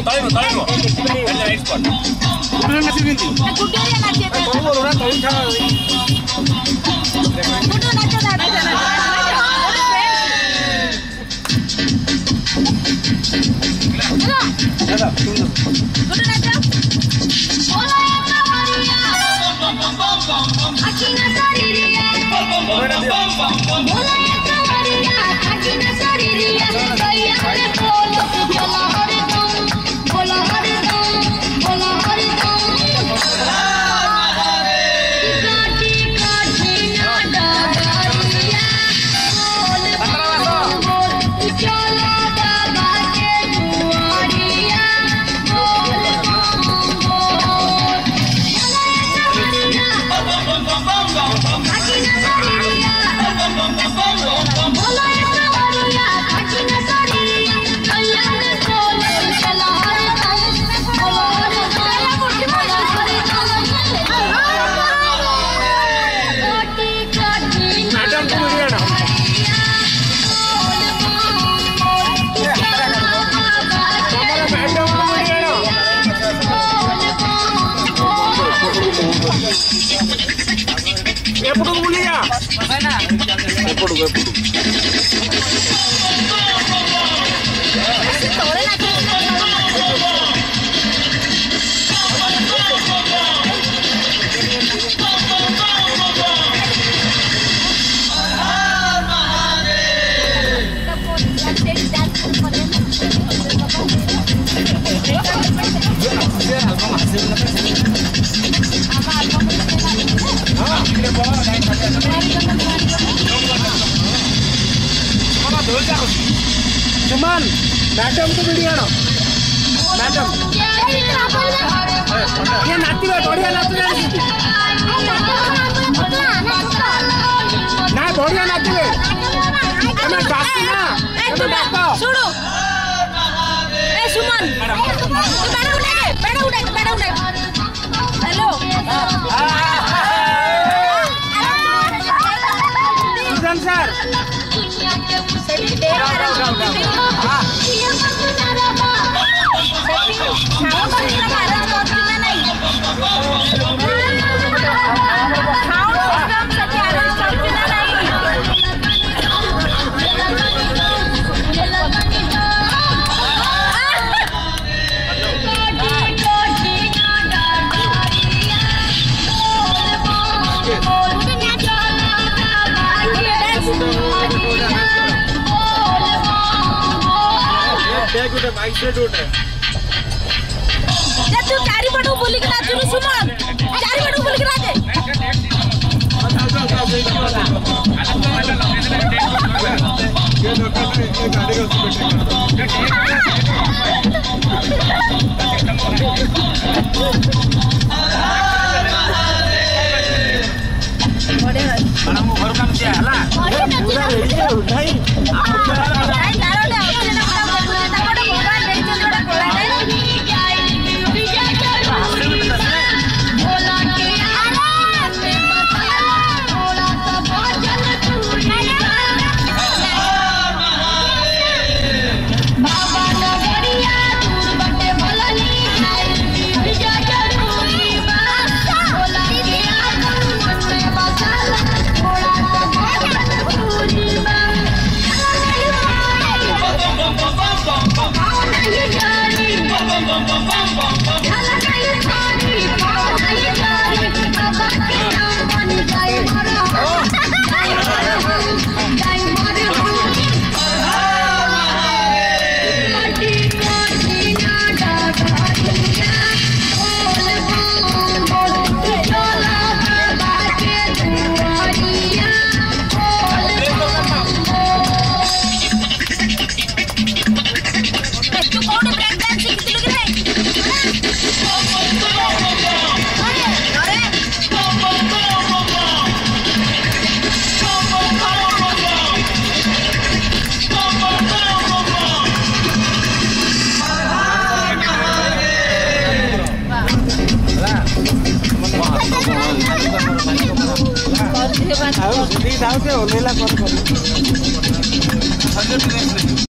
सुमन madam को video आनो madam ये नाचबे बढ़िया नाचबे ना बढ़िया नाचबे तमे डाक ना तमे डाक सुनो ए सुमन तू बेड़ा उठा हेलो सुजन सर बाइक से उठे जे तू चारि पटू बोली के नाचू सुमन चारि पटू बोली के नाचे ये गाड़ी घर काम से ଆଉ ସେଠି ଯାଉଛେ ଓହ୍ଲେଇଲା ପରେ